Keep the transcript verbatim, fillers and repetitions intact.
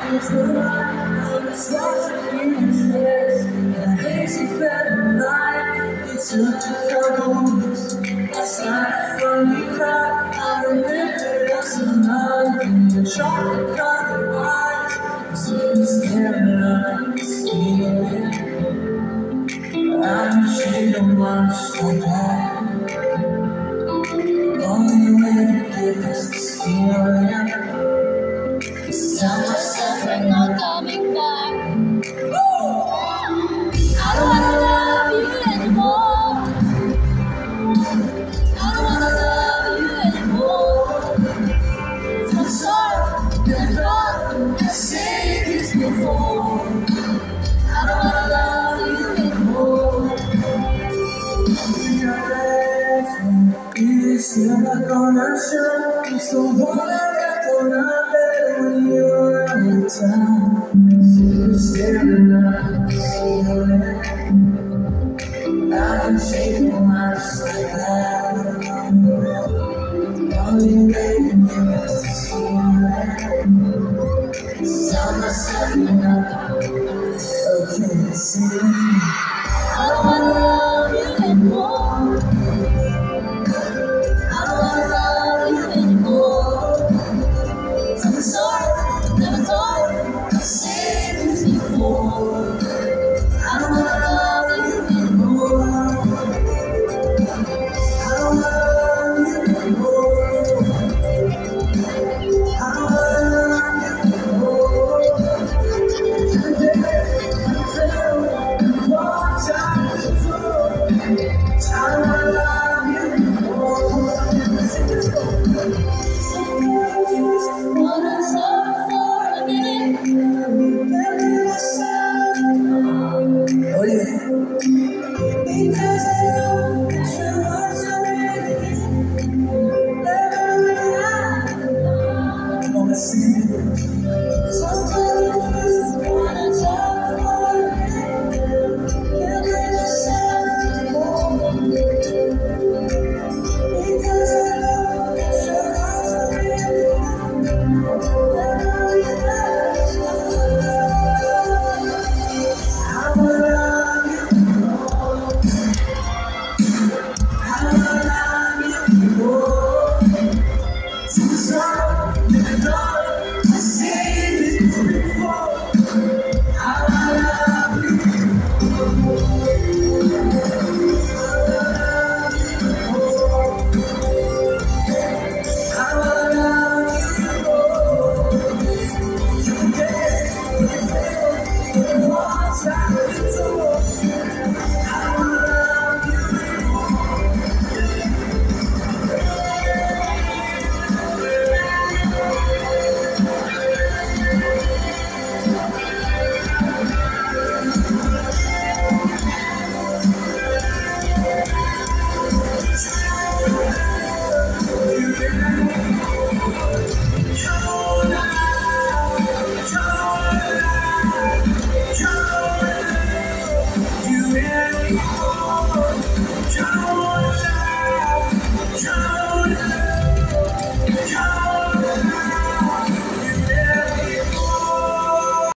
It's the light of the stars in his face. The hazy bed light, it took to cover us. Last night I finally cried. I remembered us alive in your chocolate colored eyes. So you staring at me, stealing. I'm ashamed I'm so bad. Only way to get us this feeling. Tell myself I'm not coming back. I don't wanna love you anymore. I don't wanna love you anymore. I'm sorry, the thought I said this before. I don't wanna love you anymore. You're still not gonna show. You still wanna get on up there when you're out of town. You're staring at the ceiling. I've been shaking my just like that. Only way to give us this feeling. Tell myself you're not okay, see me. I don't wanna love you anymore. I don't wanna love you anymore. I'm sorry, never thought I'd say this before. I don't wanna love you anymore. I don't wanna love you anymore. I don't wanna love you anymore. Today I feel one time before. I don't wanna love you anymore. Wanna talk for a minute? Baby, myself. Oh yeah. Because I know that your heart's already never enough. Wanna see it? Sometimes I wanna talk for a minute. Baby, myself. Because I know that your heart's already never enough. I wanna love you. I wanna love you more. To the sun, to the dawn, I say this before. I wanna love you more. I wanna love you more. Today, one time before. I wanna love you more. You really